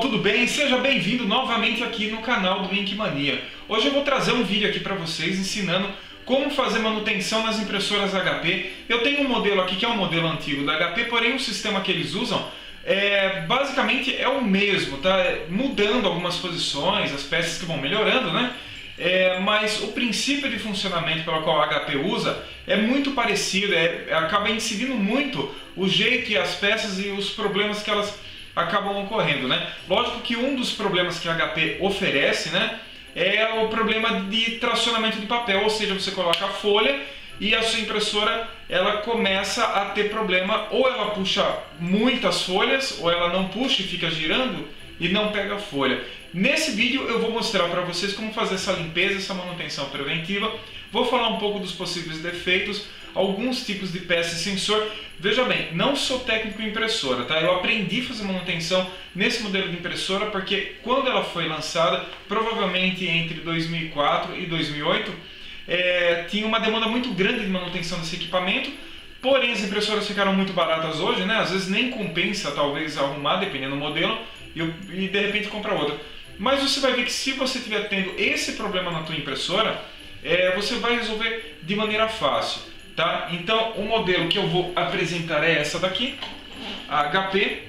tudo bem? Seja bem-vindo novamente aqui no canal do Ink Mania. Hoje eu vou trazer um vídeo aqui para vocês ensinando como fazer manutenção nas impressoras HP. Eu tenho um modelo aqui que é um modelo antigo da HP, porém o sistema que eles usam basicamente é o mesmo, tá? Mudando algumas posições, as peças que vão melhorando, né? Mas o princípio de funcionamento pelo qual a HP usa é muito parecido, acaba incidindo muito o jeito e as peças e os problemas que elas acabam ocorrendo, né? Lógico que um dos problemas que a HP oferece, né, é o problema de tracionamento de papel, ou seja, você coloca a folha e a sua impressora ela começa a ter problema, ou ela puxa muitas folhas, ou ela não puxa e fica girando e não pega a folha. Nesse vídeo eu vou mostrar para vocês como fazer essa limpeza, essa manutenção preventiva. Vou falar um pouco dos possíveis defeitos, alguns tipos de peça e sensor. Veja bem, não sou técnico em impressora, tá? Eu aprendi a fazer manutenção nesse modelo de impressora porque quando ela foi lançada, provavelmente entre 2004 e 2008, tinha uma demanda muito grande de manutenção desse equipamento. Porém, as impressoras ficaram muito baratas hoje, né? Às vezes nem compensa talvez arrumar, dependendo do modelo, e de repente comprar outra. Mas você vai ver que se você estiver tendo esse problema na tua impressora, você vai resolver de maneira fácil, tá? Então o modelo que eu vou apresentar é essa daqui, a HP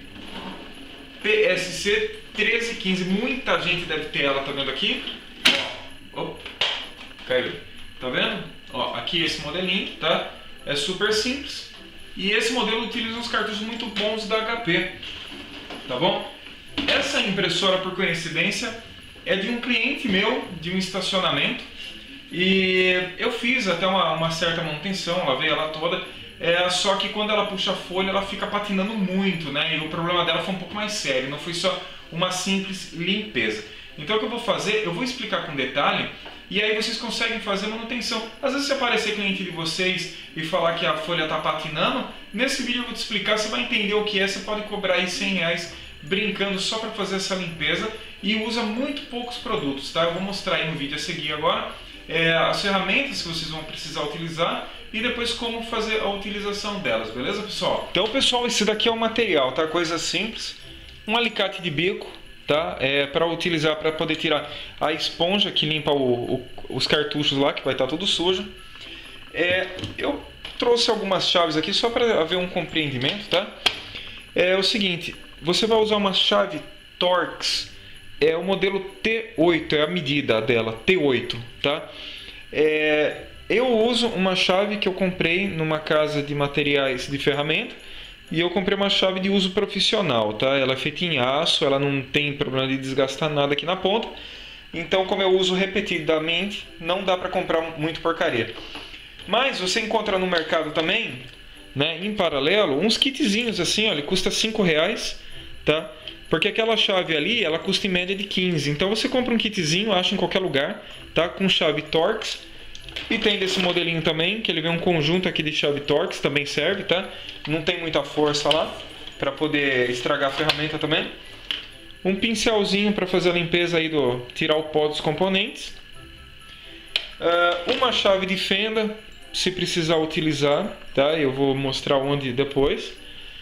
PSC 1315. Muita gente deve ter ela, tá vendo aqui? Ó, caiu. Tá vendo? Ó, aqui esse modelinho, tá? É super simples. E esse modelo utiliza uns cartuchos muito bons da HP, tá bom? Essa impressora, por coincidência, é de um cliente meu, de um estacionamento. E eu fiz até uma certa manutenção, lavei ela toda. Só que quando ela puxa a folha, ela fica patinando muito, né? E o problema dela foi um pouco mais sério, não foi só uma simples limpeza. Então o que eu vou fazer, eu vou explicar com detalhe, e aí vocês conseguem fazer manutenção. Às vezes se aparecer cliente de vocês e falar que a folha está patinando, nesse vídeo eu vou te explicar, você vai entender o que é, você pode cobrar aí R$100 brincando só para fazer essa limpeza e usa muito poucos produtos, tá? Eu vou mostrar aí no vídeo a seguir agora as ferramentas que vocês vão precisar utilizar e depois como fazer a utilização delas, beleza, pessoal? Então, pessoal, esse daqui é o material, tá? Coisa simples, um alicate de bico, tá? Para utilizar para poder tirar a esponja que limpa os cartuchos lá, que vai estar tudo sujo. Eu trouxe algumas chaves aqui só para haver um compreendimento, tá? É o seguinte, você vai usar uma chave Torx, o modelo T8, é a medida dela, T8, tá? Eu uso uma chave que eu comprei numa casa de materiais de ferramenta, e eu comprei uma chave de uso profissional, tá? Ela é feita em aço, ela não tem problema de desgastar nada aqui na ponta. Então, como eu uso repetidamente, não dá para comprar muito porcaria. Mas você encontra no mercado também, né, em paralelo, uns kitzinhos assim, ó, ele custa R$5, tá? Porque aquela chave ali, ela custa em média de 15. Então você compra um kitzinho, acha em qualquer lugar, tá? Com chave Torx. E tem desse modelinho também, que ele vem um conjunto aqui de chave Torx, também serve, tá? Não tem muita força lá, para poder estragar a ferramenta também. Um pincelzinho para fazer a limpeza aí, tirar o pó dos componentes. Uma chave de fenda, se precisar utilizar, tá? Eu vou mostrar onde depois.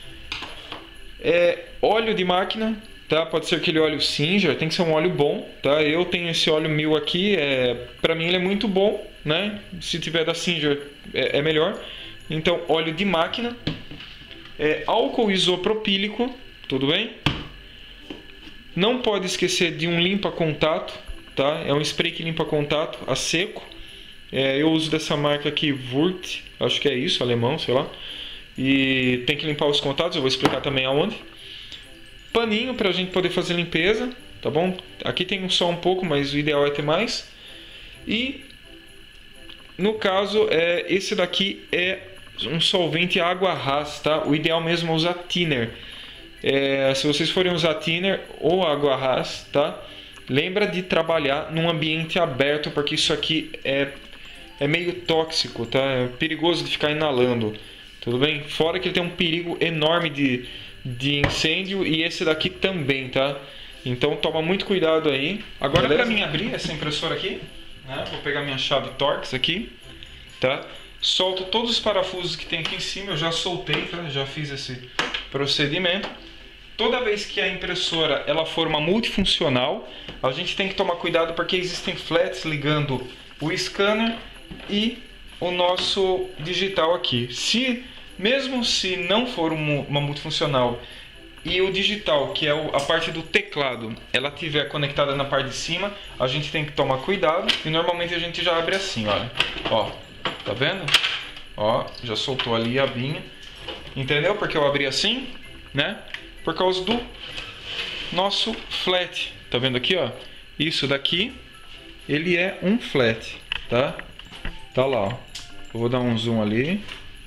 Óleo de máquina, tá? Pode ser aquele óleo Singer, tem que ser um óleo bom, tá? Eu tenho esse óleo 1000 aqui, para mim ele é muito bom, né? Se tiver da Singer é melhor. Então, óleo de máquina, álcool isopropílico, tudo bem? Não pode esquecer de um limpa-contato, tá? É um spray que limpa contato a seco. Eu uso dessa marca aqui, Wurt, acho que é isso, alemão, sei lá. E tem que limpar os contatos, eu vou explicar também aonde. Paninho para a gente poder fazer limpeza, tá bom? Aqui tem só um pouco, mas o ideal é ter mais. E no caso, esse daqui é um solvente água ras, tá? O ideal mesmo é usar thinner. Se vocês forem usar thinner ou água ras, tá? Lembra de trabalhar num ambiente aberto, porque isso aqui é meio tóxico, tá? É perigoso de ficar inalando. Tudo bem? Fora que ele tem um perigo enorme de incêndio, e esse daqui também, tá? Então toma muito cuidado aí. Agora, para mim abrir essa impressora aqui, né, vou pegar minha chave Torx aqui, tá? Solto todos os parafusos que tem aqui em cima, eu já soltei, tá? Já fiz esse procedimento. toda vez que a impressora ela for uma multifuncional, a gente tem que tomar cuidado porque existem flats ligando o scanner e o nosso digital aqui. Mesmo se não for uma multifuncional e o digital, que é a parte do teclado, ela estiver conectada na parte de cima, a gente tem que tomar cuidado e normalmente a gente já abre assim, olha. Ó, tá vendo? Ó, já soltou ali a abinha. Entendeu? Porque eu abri assim, né? Por causa do nosso flat. Tá vendo aqui, ó? Isso daqui, ele é um flat, tá? Tá lá, ó. Eu vou dar um zoom ali.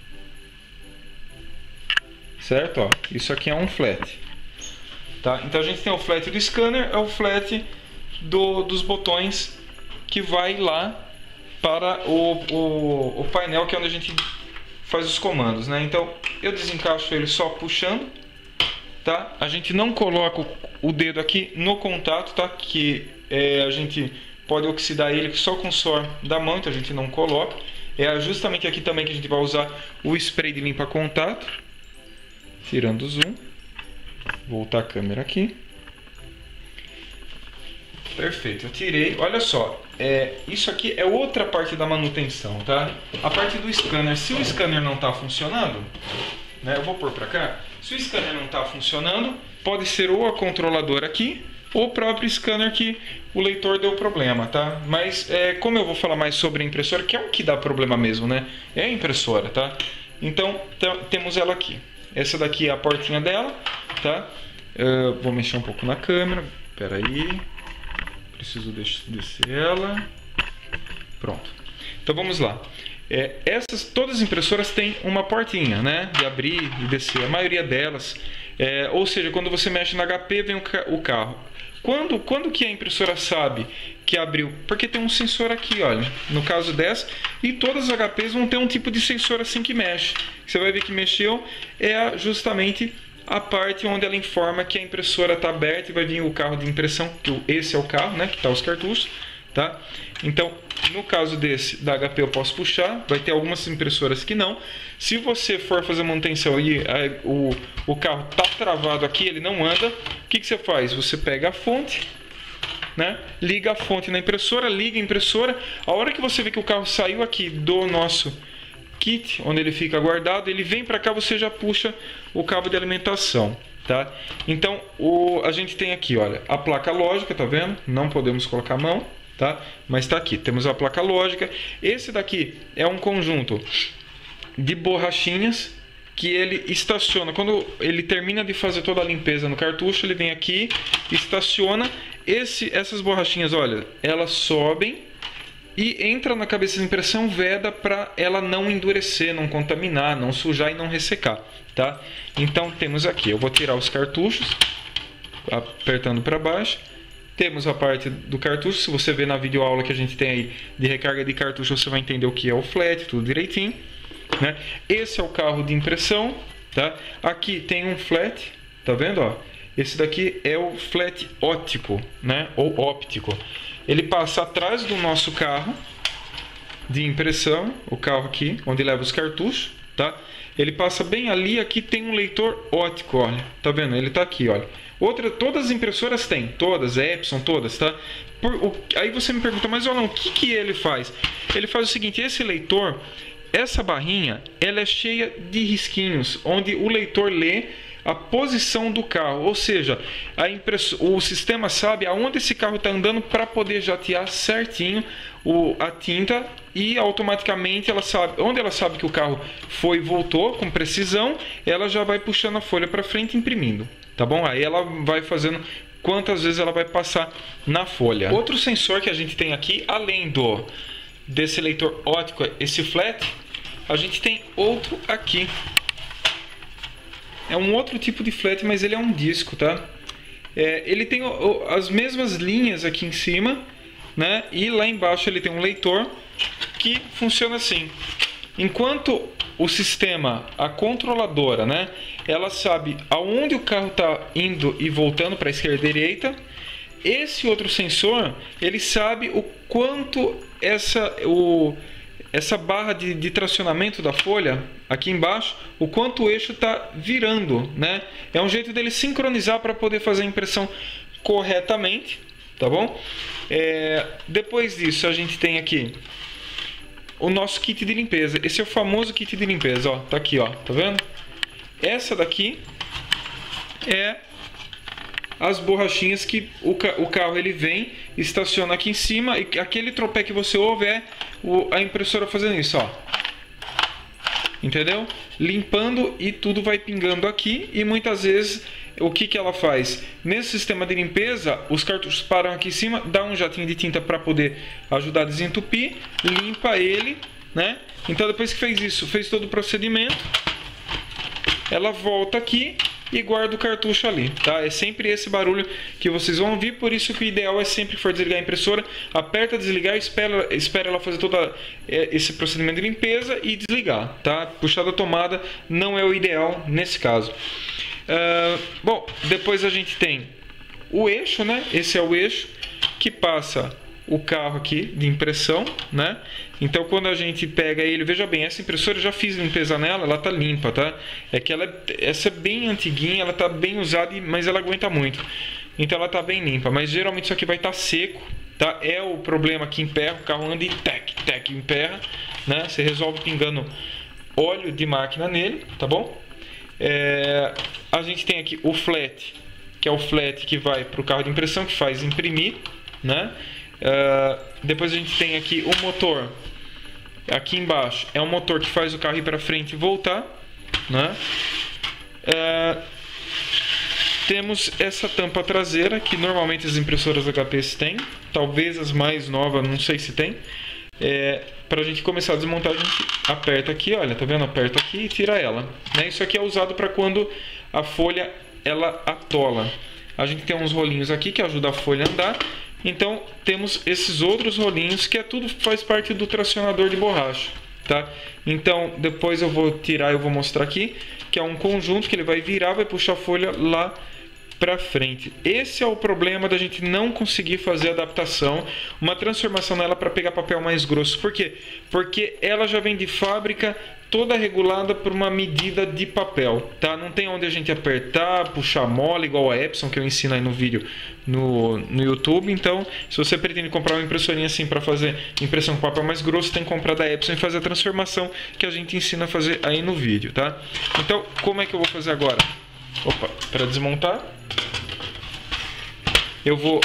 Certo? Ó, isso aqui é um flat. Tá? Então a gente tem o flat do scanner, é o flat dos botões que vai lá para o painel, que é onde a gente faz os comandos, né? Então eu desencaixo ele só puxando, tá? A gente não coloca o dedo aqui no contato, tá? Que a gente pode oxidar ele só com o suor da mão, então a gente não coloca. É justamente aqui também que a gente vai usar o spray de limpa contato. Tirando o zoom, voltar a câmera aqui. Perfeito, eu tirei. Olha só, isso aqui é outra parte da manutenção, tá? A parte do scanner, se o scanner não está funcionando, né, eu vou pôr para cá. Se o scanner não está funcionando, pode ser ou a controladora aqui, ou o próprio scanner que o leitor deu problema, tá? Mas como eu vou falar mais sobre a impressora, que é o que dá problema mesmo, né? É a impressora, tá? Então, temos ela aqui. Essa daqui é a portinha dela, tá? Vou mexer um pouco na câmera. Espera aí. Preciso descer ela. Pronto. Então vamos lá. Todas as impressoras têm uma portinha, né? De abrir e descer. A maioria delas. Ou seja, quando você mexe no HP, vem o carro. Quando que a impressora sabe que abriu? Porque tem um sensor aqui, olha. No caso dessa, e todas as HPs vão ter um tipo de sensor assim que mexe. Você vai ver que mexeu, é justamente a parte onde ela informa que a impressora está aberta e vai vir o carro de impressão, que esse é o carro, né, que está os cartuchos, tá? Então, no caso da HP eu posso puxar, vai ter algumas impressoras que não. Se você for fazer manutenção e o carro está travado aqui, ele não anda, o que você faz? Você pega a fonte, né? Liga a fonte na impressora, liga a impressora. A hora que você vê que o carro saiu aqui do nosso kit, onde ele fica guardado, ele vem para cá, você já puxa o cabo de alimentação, tá? Então, a gente tem aqui, olha, a placa lógica, tá vendo? Não podemos colocar a mão, tá? Mas está aqui, temos a placa lógica. Esse daqui é um conjunto de borrachinhas que ele estaciona. Quando ele termina de fazer toda a limpeza no cartucho, ele vem aqui, estaciona. Essas borrachinhas, olha, elas sobem e entra na cabeça de impressão, veda para ela não endurecer, não contaminar, não sujar e não ressecar, tá? Então temos aqui, eu vou tirar os cartuchos, apertando para baixo. Temos a parte do cartucho. Se você ver na videoaula que a gente tem aí de recarga de cartucho, você vai entender o que é o flat, tudo direitinho, né? Esse é o carro de impressão, tá? Aqui tem um flat, tá vendo, ó? Esse daqui é o flat óptico, né? Ou óptico. Ele passa atrás do nosso carro de impressão, o carro aqui, onde leva os cartuchos, tá? Ele passa bem ali, aqui tem um leitor óptico, olha. Tá vendo? Ele tá aqui, olha. Todas as impressoras têm, todas, Epson, todas, tá? Aí você me pergunta, mas olha, o que ele faz? Ele faz o seguinte, esse leitor, essa barrinha, ela é cheia de risquinhos, onde o leitor lê a posição do carro, ou seja, o sistema sabe aonde esse carro está andando para poder jatear certinho a tinta e automaticamente ela sabe, onde ela sabe que o carro foi e voltou com precisão, ela já vai puxando a folha para frente e imprimindo, tá bom? Aí ela vai fazendo quantas vezes ela vai passar na folha. Outro sensor que a gente tem aqui, além desse leitor óptico, esse flat, a gente tem outro aqui. É um outro tipo de flat, mas ele é um disco, tá? Ele tem as mesmas linhas aqui em cima, né? E lá embaixo ele tem um leitor que funciona assim. Enquanto o sistema, a controladora, né? Ela sabe aonde o carro está indo e voltando para a esquerda e direita. Esse outro sensor, ele sabe o quanto essa barra de tracionamento da folha aqui embaixo, o quanto o eixo está virando, né? É um jeito dele sincronizar para poder fazer a impressão corretamente, tá bom? Depois disso a gente tem aqui o nosso kit de limpeza. Esse é o famoso kit de limpeza, ó, tá aqui, ó, tá vendo? Essa daqui é as borrachinhas que o carro ele vem, estaciona aqui em cima e aquele tropé que você ouve é a impressora fazendo isso, ó. Entendeu? Limpando e tudo vai pingando aqui e muitas vezes o que ela faz? Nesse sistema de limpeza, os cartuchos param aqui em cima, dá um jatinho de tinta para poder ajudar a desentupir, limpa ele, né? Então depois que fez isso, fez todo o procedimento, ela volta aqui e guarda o cartucho ali, tá? É sempre esse barulho que vocês vão ouvir, por isso que o ideal é sempre que for desligar a impressora, aperta desligar, espera ela fazer todo esse procedimento de limpeza e desligar, tá? Puxar da tomada não é o ideal nesse caso. Bom, depois a gente tem o eixo, né? Esse é o eixo que passa o carro aqui de impressão, né? Então quando a gente pega ele, veja bem, essa impressora eu já fiz limpeza nela, ela tá limpa, tá? É que essa é bem antiguinha, ela tá bem usada, mas ela aguenta muito. Então ela tá bem limpa, mas geralmente isso aqui vai estar seco, tá? É o problema que emperra, o carro anda e tec, emperra, né? Você resolve pingando óleo de máquina nele, tá bom? A gente tem aqui o flat, que é o flat que vai para o carro de impressão, que faz imprimir, né? Depois a gente tem aqui o motor, aqui embaixo é um motor que faz o carro ir para frente e voltar, né? Temos essa tampa traseira que normalmente as impressoras HP têm, talvez as mais novas, não sei se tem. Para a gente começar a desmontar, a gente aperta aqui, olha, tá vendo? Aperta aqui e tira ela, né? Isso aqui é usado para quando a folha ela atola. A gente tem uns rolinhos aqui que ajudam a folha a andar. Então temos esses outros rolinhos que tudo faz parte do tracionador de borracha, tá? Então depois eu vou tirar, eu vou mostrar aqui que é um conjunto que ele vai virar, vai puxar a folha lá para frente. Esse é o problema da gente não conseguir fazer adaptação, uma transformação nela para pegar papel mais grosso. Por quê? Porque ela já vem de fábrica toda regulada por uma medida de papel, tá? Não tem onde a gente apertar, puxar mola igual a Epson que eu ensino aí no vídeo no YouTube. Então, se você pretende comprar uma impressorinha assim para fazer impressão com papel mais grosso, tem que comprar da Epson e fazer a transformação que a gente ensina a fazer aí no vídeo, tá? Então, como é que eu vou fazer agora? Opa, para desmontar, eu vou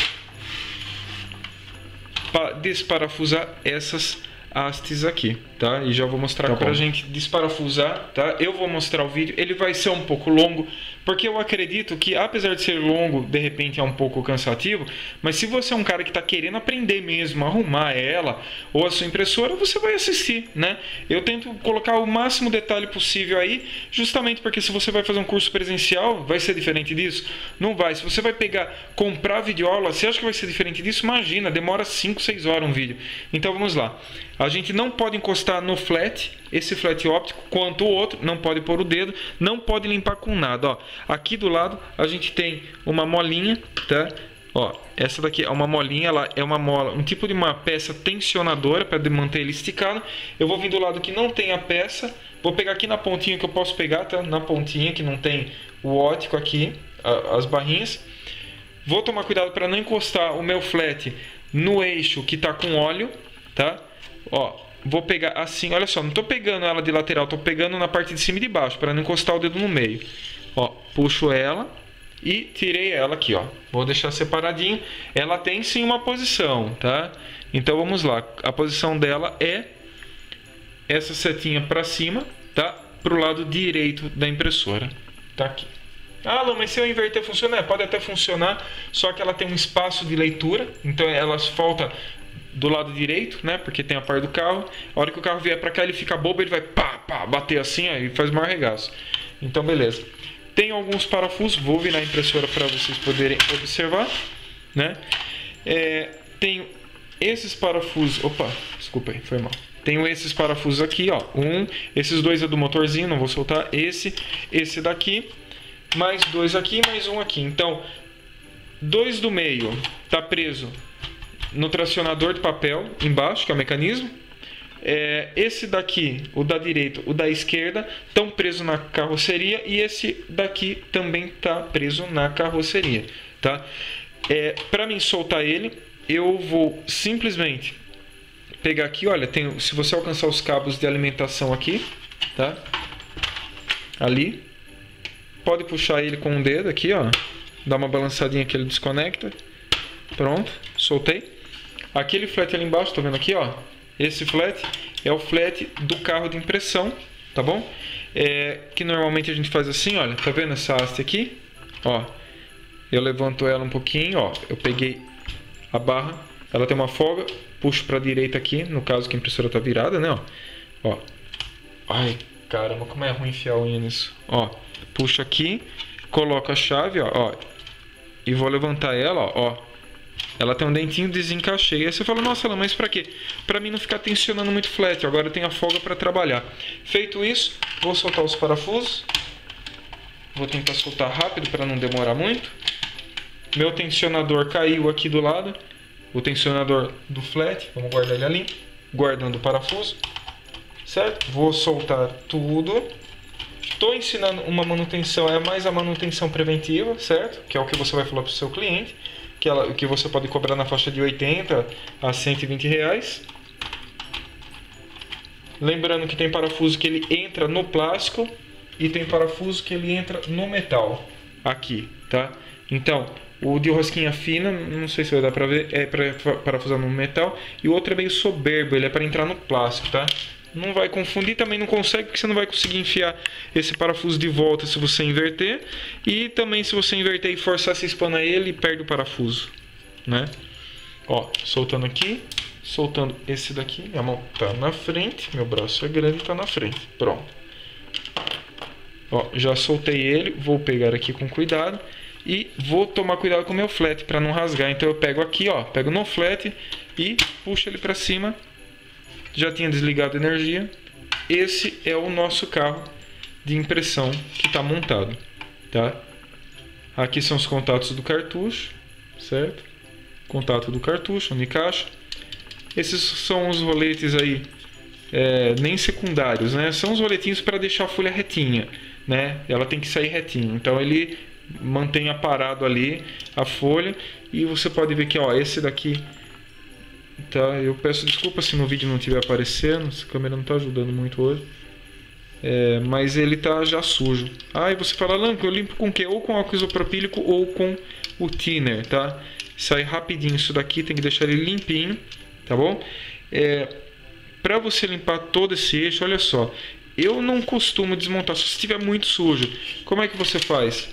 desparafusar essas hastes aqui, tá? E já vou mostrar pra gente desparafusar, tá? Eu vou mostrar o vídeo, ele vai ser um pouco longo, porque eu acredito que apesar de ser longo, de repente é um pouco cansativo, mas se você é um cara que está querendo aprender mesmo a arrumar ela ou a sua impressora, você vai assistir, né? Eu tento colocar o máximo detalhe possível aí, justamente porque se você vai fazer um curso presencial, vai ser diferente disso? Não vai. Se você vai comprar videoaula, você acha que vai ser diferente disso? Imagina, demora 5, 6 horas um vídeo. Então vamos lá. A gente não pode encostar no flat, esse flat óptico, quanto o outro, não pode pôr o dedo, não pode limpar com nada, ó. Aqui do lado a gente tem uma molinha, tá? Ó, essa daqui é uma molinha, ela é uma mola, um tipo de uma peça tensionadora para manter ele esticado. Eu vou vir do lado que não tem a peça, vou pegar aqui na pontinha que eu posso pegar, tá? Na pontinha que não tem o óptico aqui, as barrinhas. Vou tomar cuidado para não encostar o meu flat no eixo que tá com óleo, tá? Ó, vou pegar assim, olha só, não tô pegando ela de lateral, tô pegando na parte de cima e de baixo, para não encostar o dedo no meio. Ó, puxo ela e tirei ela aqui, ó. Vou deixar separadinho. Ela tem sim uma posição, tá? Então vamos lá. A posição dela é essa setinha para cima, tá? Pro lado direito da impressora. Tá aqui. Ah, Alan, mas se eu inverter funciona? Pode até funcionar, só que ela tem um espaço de leitura, então elas falta do lado direito, né? Porque tem a parte do carro. A hora que o carro vier para cá, ele fica bobo, ele vai bater assim, ó, e faz maior regaço. Então, beleza. Tem alguns parafusos, vou virar a impressora para vocês poderem observar, né? Tem esses parafusos, opa, desculpa aí, foi mal. Tenho esses parafusos aqui, ó, esses dois é do motorzinho, não vou soltar, esse daqui, mais dois aqui, mais um aqui. Então, dois do meio tá preso no tracionador de papel embaixo, que é o mecanismo. Esse daqui, o da direita, o da esquerda, estão presos na carroceria, e esse daqui também está preso na carroceria, tá? Para mim soltar ele, eu vou simplesmente pegar aqui, olha, se você alcançar os cabos de alimentação aqui, tá? Ali, pode puxar ele com o dedo aqui, ó, dá uma balançadinha que ele desconecta. Pronto, soltei. Aquele flat ali embaixo, tá vendo aqui, ó? Esse flat é o flat do carro de impressão, tá bom? Que normalmente a gente faz assim, olha, tá vendo essa haste aqui? Ó, eu levanto ela um pouquinho, ó, eu peguei a barra, ela tem uma folga, puxo pra direita aqui, no caso que a impressora tá virada, né, ó. Ai, caramba, como é ruim enfiar a unha nisso. Ó, puxo aqui, coloco a chave, ó, e vou levantar ela, ó. Ela tem um dentinho, desencaixei. Aí você fala, nossa, mas pra quê? Pra mim não ficar tensionando muito flat. Agora eu tenho a folga para trabalhar. Feito isso, vou soltar os parafusos. Vou tentar soltar rápido para não demorar muito. Meu tensionador caiu aqui do lado. O tensionador do flat. Vamos guardar ele ali. Guardando o parafuso. Certo? Vou soltar tudo. Estou ensinando uma manutenção, mais a manutenção preventiva, certo? Que é o que você vai falar para o seu cliente. Que você pode cobrar na faixa de 80 a 120 reais. Lembrando que tem parafuso que ele entra no plástico e tem parafuso que ele entra no metal, aqui, tá? Então, o de rosquinha fina, não sei se vai dar pra ver, é para parafusar no metal, e o outro é meio soberbo, ele é para entrar no plástico, tá? Não vai confundir, também não consegue, porque você não vai conseguir enfiar esse parafuso de volta se você inverter. E também se você inverter e forçar, você espana ele e perde o parafuso, né? Ó, soltando aqui, soltando esse daqui. Minha mão tá na frente, meu braço é grande e tá na frente. Pronto. Ó, já soltei ele, vou pegar aqui com cuidado. E vou tomar cuidado com o meu flat para não rasgar. Então eu pego aqui, ó, pego no flat e puxo ele para cima. Já tinha desligado a energia. Esse é o nosso carro de impressão que está montado, tá? Aqui são os contatos do cartucho, certo? Contato do cartucho, onde encaixa. Esses são os roletes aí, nem secundários, né? São os roletinhos para deixar a folha retinha, né? Ela tem que sair retinha. Então ele mantém parado ali a folha. E você pode ver que, ó, esse daqui... Tá, eu peço desculpa se no vídeo não estiver aparecendo, essa câmera não está ajudando muito hoje. Mas ele tá já sujo. E você fala, Lanco, eu limpo com o quê? Ou com álcool isopropílico ou com o thinner, tá? Sai rapidinho isso daqui, tem que deixar ele limpinho, tá bom? Para você limpar todo esse eixo, olha só, eu não costumo desmontar, se estiver muito sujo. Como é que você faz?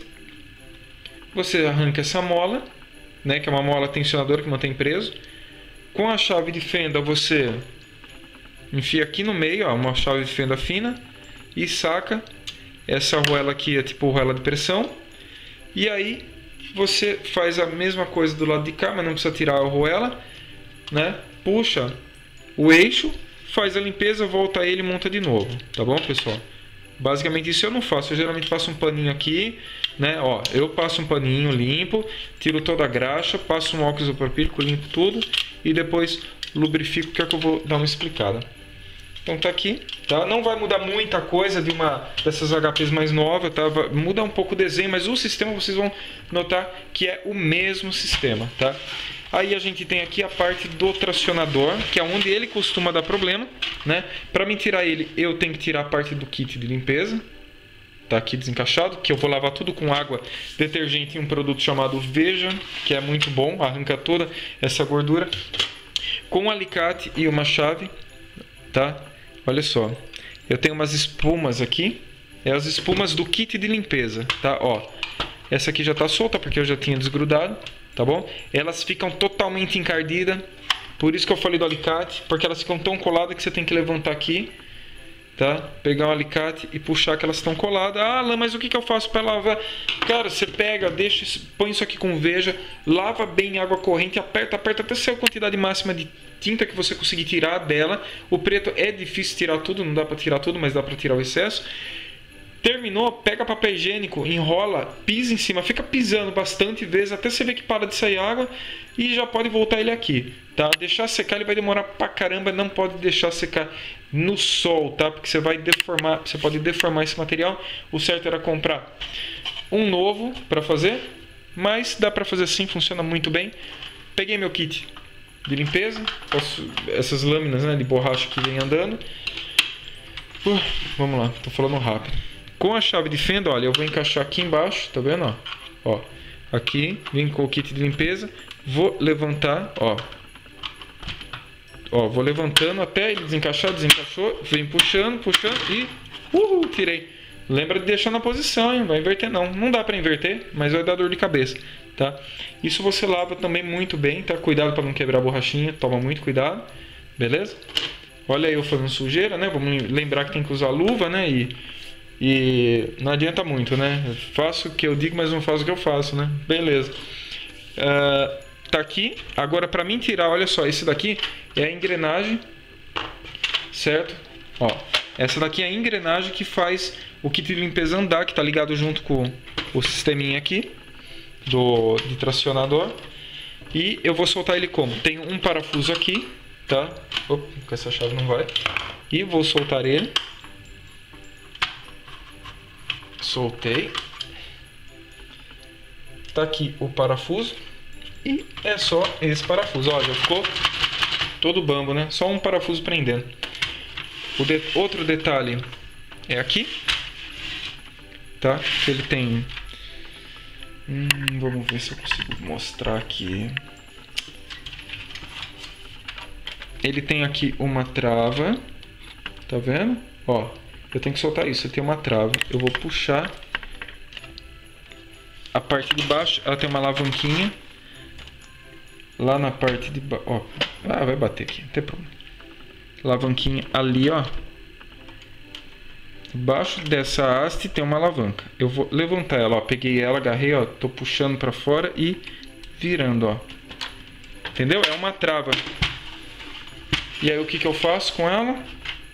Você arranca essa mola, né, que é uma mola tensionadora que mantém preso. Com a chave de fenda você enfia aqui no meio, ó, uma chave de fenda fina, e saca. Essa arruela aqui é tipo arruela de pressão. E aí você faz a mesma coisa do lado de cá, mas não precisa tirar a arruela, né? Puxa o eixo, faz a limpeza, volta ele e monta de novo, tá bom, pessoal? Basicamente isso eu não faço, eu geralmente passo um paninho aqui, né? Ó, eu passo um paninho, limpo, tiro toda a graxa, passo um álcool isopropílico, limpo tudo e depois lubrifico, que é que eu vou dar uma explicada. Então tá aqui, tá? Não vai mudar muita coisa de uma dessas HPs mais novas, tá? Muda um pouco o desenho, mas o sistema vocês vão notar que é o mesmo sistema, tá? Aí a gente tem aqui a parte do tracionador, que é onde ele costuma dar problema, né? Para mim tirar ele, eu tenho que tirar a parte do kit de limpeza. Tá aqui desencaixado, que eu vou lavar tudo com água, detergente e um produto chamado Veja, que é muito bom, arranca toda essa gordura. Com um alicate e uma chave, tá? Olha só, eu tenho umas espumas aqui, as espumas do kit de limpeza, tá? Ó, essa aqui já tá solta porque eu já tinha desgrudado, tá bom? Elas ficam totalmente encardidas, por isso que eu falei do alicate, porque elas ficam tão coladas que você tem que levantar aqui, tá? Pegar um alicate e puxar que elas estão coladas. Alan, mas o que eu faço para lavar? Cara, você pega, deixa, põe isso aqui com Veja, lava bem em água corrente, aperta até sair a quantidade máxima de tinta que você conseguir tirar dela. O preto é difícil tirar tudo, não dá para tirar tudo, mas dá para tirar o excesso. Terminou, pega papel higiênico, enrola, pisa em cima, fica pisando bastante vezes até você ver que para de sair água e já pode voltar ele aqui, tá? Deixar secar ele vai demorar pra caramba, não pode deixar secar no sol, tá? Porque você vai deformar, você pode deformar esse material. O certo era comprar um novo para fazer, mas dá para fazer assim, funciona muito bem. Peguei meu kit de limpeza, essas lâminas, né, de borracha que vem andando. Vamos lá, tô falando rápido. Com a chave de fenda, olha, eu vou encaixar aqui embaixo, tá vendo? Ó, aqui, vem com o kit de limpeza, vou levantar, ó, vou levantando até ele desencaixar, desencaixou, vem puxando, puxando e tirei. Lembra de deixar na posição, hein? Não vai inverter não dá pra inverter, mas vai dar dor de cabeça, tá? Isso você lava também muito bem, tá? Cuidado para não quebrar a borrachinha, toma muito cuidado, beleza? Olha aí eu fazendo sujeira, né? Vamos lembrar que tem que usar luva, né? E não adianta muito, né? Eu faço o que eu digo, mas não faço o que eu faço, né? Beleza. Tá aqui. Agora, para mim tirar, olha só, esse daqui é a engrenagem, certo? Ó, essa daqui é a engrenagem que faz o kit de limpeza andar, que tá ligado junto com o sisteminha aqui de tracionador. E eu vou soltar ele como? Tem um parafuso aqui, tá? Opa, com essa chave não vai. E vou soltar ele. Soltei. Tá aqui o parafuso. E é só esse parafuso. Ó, já ficou todo bambo, né? Só um parafuso prendendo. Outro detalhe é aqui. Tá? Que ele tem... vamos ver se eu consigo mostrar aqui. Ele tem aqui uma trava. Tá vendo? Ó, eu tenho que soltar isso. Tem uma trava. Eu vou puxar. A parte de baixo, ela tem uma alavanquinha. Lá na parte de baixo, ó. Vai bater aqui, não tem problema. Alavanquinha ali, ó. Embaixo dessa haste tem uma alavanca. Eu vou levantar ela, ó. Peguei ela, agarrei, ó. Tô puxando pra fora e virando, ó. Entendeu? É uma trava. E aí o que eu faço com ela?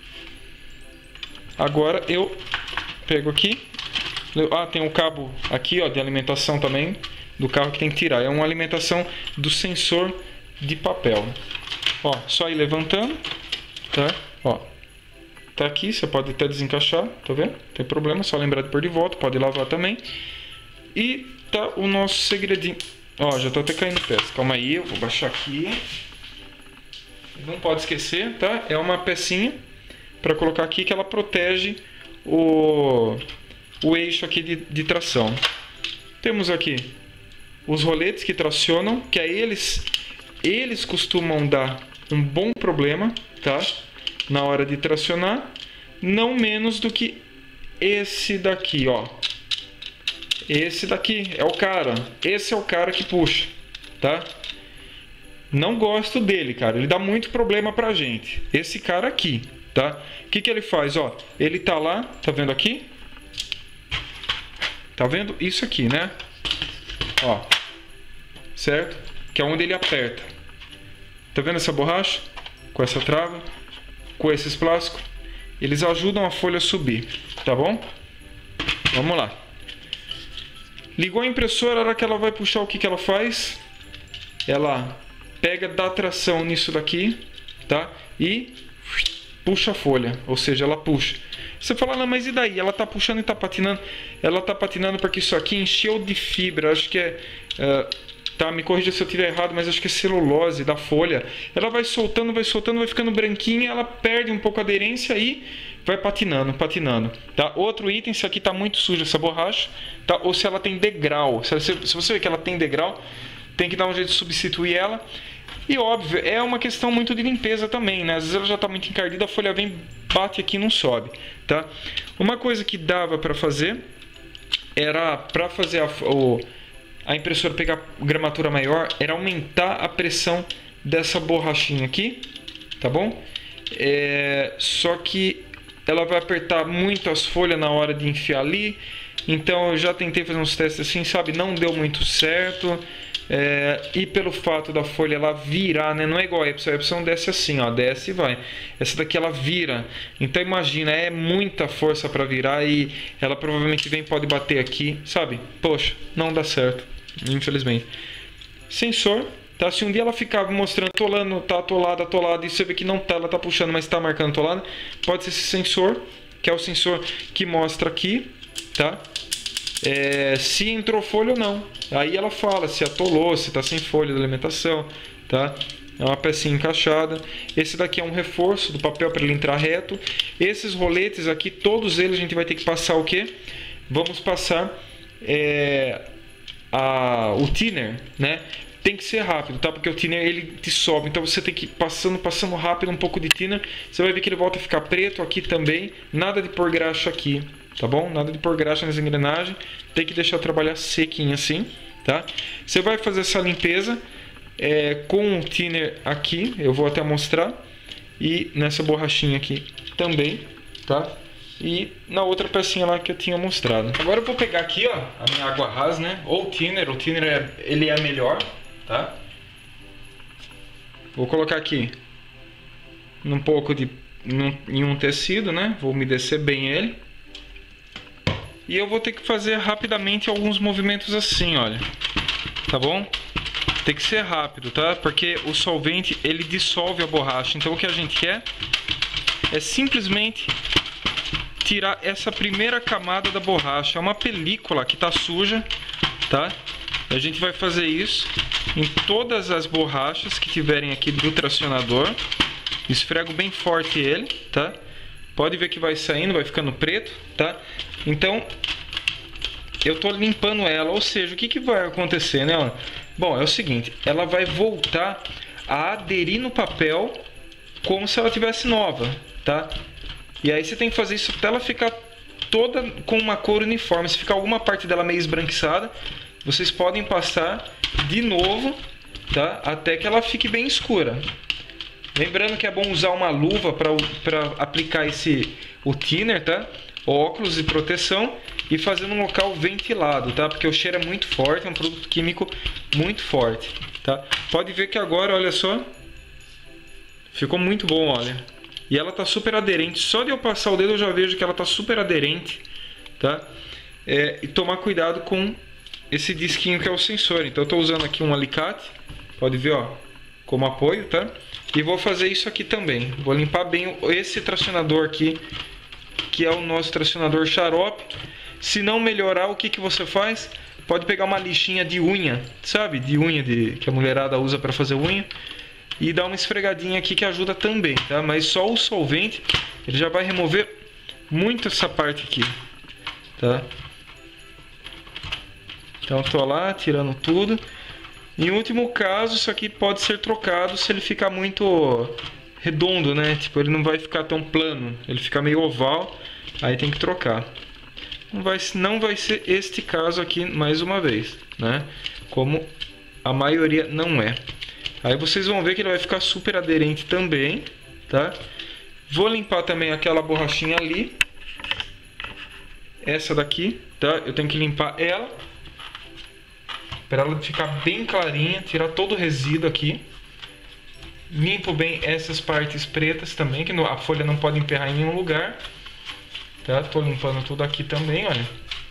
Agora eu pego aqui. Tem um cabo aqui, ó, de alimentação também do carro que tem que tirar. É uma alimentação do sensor de papel. Ó, só ir levantando, tá? Ó, tá aqui, você pode até desencaixar, tá vendo? Não tem problema, só lembrar de pôr de volta, pode lavar também. E tá o nosso segredinho. Ó, já tô até caindo peça. Calma aí, eu vou baixar aqui. Não pode esquecer, tá? É uma pecinha para colocar aqui que ela protege o eixo aqui de tração. Temos aqui os roletes que tracionam, que aí eles costumam dar um bom problema, tá? Na hora de tracionar, não menos do que esse daqui, ó. Esse daqui é o cara. Esse é o cara que puxa, tá? Não gosto dele, cara. Ele dá muito problema pra gente. Esse cara aqui, tá? O que ele faz, ó? Ele tá lá, tá vendo aqui? Tá vendo? Isso aqui, né? Ó. Certo? Que é onde ele aperta. Tá vendo essa borracha? Com essa trava? Com esses plásticos? Eles ajudam a folha a subir. Tá bom? Vamos lá. Ligou a impressora, a hora que ela vai puxar, o que ela faz? Ela pega, dá tração nisso daqui, tá? E puxa a folha. Ou seja, ela puxa. Você fala, não, mas e daí? Ela tá puxando e tá patinando. Ela tá patinando porque isso aqui encheu de fibra. Acho que tá, me corrija se eu estiver errado, mas acho que é celulose da folha. Ela vai soltando, vai ficando branquinha. Ela perde um pouco a aderência e vai patinando, patinando. Tá? Outro item, se aqui tá muito suja essa borracha, tá? Ou se ela tem degrau. Se você vê que ela tem degrau, tem que dar um jeito de substituir ela. E óbvio, é uma questão muito de limpeza também, né? Às vezes ela já está muito encardida, a folha vem, bate aqui e não sobe, tá? Uma coisa que dava para fazer era, para fazer a impressora pegar gramatura maior, era aumentar a pressão dessa borrachinha aqui, tá bom? Só que ela vai apertar muito as folhas na hora de enfiar ali. Então eu já tentei fazer uns testes assim, sabe? Não deu muito certo. E pelo fato da folha ela virar, né? Não é igual a Epson desce assim, ó, desce e vai. Essa daqui ela vira, então imagina, é muita força para virar e ela provavelmente pode bater aqui, sabe? Poxa, não dá certo, infelizmente. Sensor, tá? Se um dia ela ficar mostrando atolando, tá atolada e você vê que não tá, ela tá puxando, mas tá marcando atolada, pode ser esse sensor, que é o sensor que mostra aqui, tá? Se entrou folha ou não. Aí ela fala se atolou, se está sem folha de alimentação, tá? É uma pecinha encaixada. Esse daqui é um reforço do papel para ele entrar reto. Esses roletes aqui, todos eles a gente vai ter que passar o quê? Vamos passar o thinner, né? Tem que ser rápido, tá? Porque o thinner ele dissolve, então você tem que ir passando rápido um pouco de thinner. Você vai ver que ele volta a ficar preto aqui também. Nada de pôr graxa aqui, tá bom? Nada de pôr graxa nessa engrenagem. Tem que deixar trabalhar sequinho assim, tá? Você vai fazer essa limpeza com o thinner aqui, eu vou até mostrar, e nessa borrachinha aqui também, tá? E na outra pecinha lá que eu tinha mostrado. Agora eu vou pegar aqui, ó, a minha água rasa, né? Ou o thinner ele é melhor, tá? Vou colocar aqui em um tecido, né? Vou umedecer bem ele. E eu vou ter que fazer rapidamente alguns movimentos assim, olha. Tá bom? Tem que ser rápido, tá? Porque o solvente, ele dissolve a borracha. Então o que a gente quer é simplesmente tirar essa primeira camada da borracha. É uma película que tá suja, tá? A gente vai fazer isso em todas as borrachas que tiverem aqui do tracionador. Esfrego bem forte ele, tá? Pode ver que vai saindo, vai ficando preto, tá? Então, eu tô limpando ela, ou seja, o que vai acontecer, né? Bom, é o seguinte, ela vai voltar a aderir no papel como se ela tivesse nova, tá? E aí você tem que fazer isso até ela ficar toda com uma cor uniforme. Se ficar alguma parte dela meio esbranquiçada, vocês podem passar de novo, tá? Até que ela fique bem escura. Lembrando que é bom usar uma luva para aplicar o thinner, tá? Óculos de proteção e fazer num local ventilado, tá? Porque o cheiro é muito forte, é um produto químico muito forte, tá? Pode ver que agora, olha só, ficou muito bom, olha. E ela tá super aderente. Só de eu passar o dedo eu já vejo que ela tá super aderente, tá? E tomar cuidado com esse disquinho que é o sensor. Então eu tô usando aqui um alicate, pode ver, ó, como apoio, tá? E vou fazer isso aqui também. Vou limpar bem esse tracionador aqui, que é o nosso tracionador xarope. Se não melhorar, o que você faz? Pode pegar uma lixinha de unha, sabe? De unha que a mulherada usa para fazer unha. E dar uma esfregadinha aqui que ajuda também, tá? Mas só o solvente, ele já vai remover muito essa parte aqui, tá? Então tô lá, tirando tudo. Em último caso, isso aqui pode ser trocado se ele ficar muito redondo, né? Tipo, ele não vai ficar tão plano, ele fica meio oval, aí tem que trocar. Não vai ser este caso aqui mais uma vez, né? Como a maioria não é. Aí vocês vão ver que ele vai ficar super aderente também, tá? Vou limpar também aquela borrachinha ali. Essa daqui, tá? Eu tenho que limpar ela para ela ficar bem clarinha, tirar todo o resíduo aqui. Limpo bem essas partes pretas também, que a folha não pode emperrar em nenhum lugar. Tá? Tô limpando tudo aqui também, olha.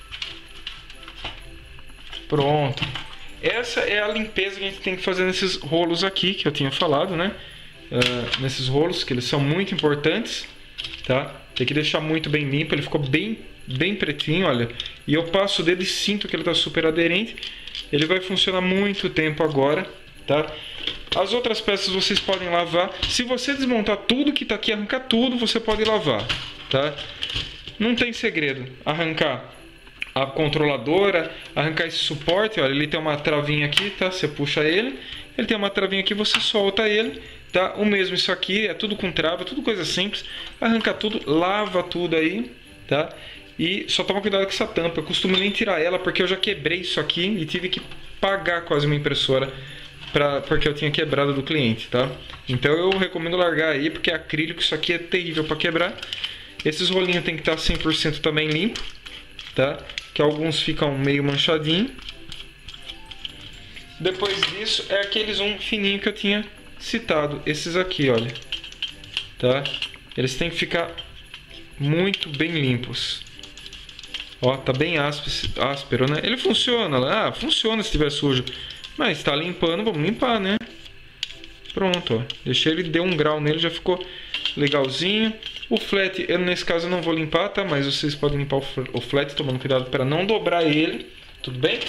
Pronto. Essa é a limpeza que a gente tem que fazer nesses rolos aqui, que eu tinha falado, né? Nesses rolos, que eles são muito importantes, tá? Tem que deixar muito bem limpo, ele ficou bem pretinho, olha. E eu passo o dedo e sinto que ele tá super aderente. Ele vai funcionar muito tempo agora, tá? As outras peças vocês podem lavar. Se você desmontar tudo que tá aqui, arrancar tudo, você pode lavar, tá? Não tem segredo. Arrancar a controladora, arrancar esse suporte, olha, ele tem uma travinha aqui, tá? Você puxa ele tem uma travinha aqui, você solta ele, tá? O mesmo isso aqui, é tudo com trava, tudo coisa simples. Arranca tudo, lava tudo aí, tá? E só toma cuidado com essa tampa. Eu costumo nem tirar ela porque eu já quebrei isso aqui e tive que pagar quase uma impressora porque eu tinha quebrado do cliente, tá? Então eu recomendo largar aí, porque é acrílico, isso aqui é terrível para quebrar. Esses rolinhos tem que estar 100% também limpo, tá? Que alguns ficam meio manchadinhos. Depois disso é aqueles um fininho que eu tinha citado, esses aqui, olha, tá? Eles têm que ficar muito bem limpos. Ó, tá bem áspero, né? Ele funciona, funciona se estiver sujo, mas tá limpando, vamos limpar, né? Pronto, ó. Deixei ele, deu um grau nele, já ficou legalzinho. O flat, eu nesse caso eu não vou limpar, tá? Mas vocês podem limpar o flat, tomando cuidado para não dobrar ele, tudo bem?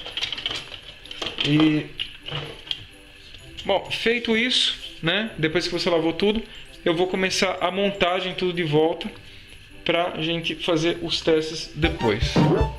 E bom, feito isso, né? Depois que você lavou tudo, eu vou começar a montagem tudo de volta pra gente fazer os testes depois.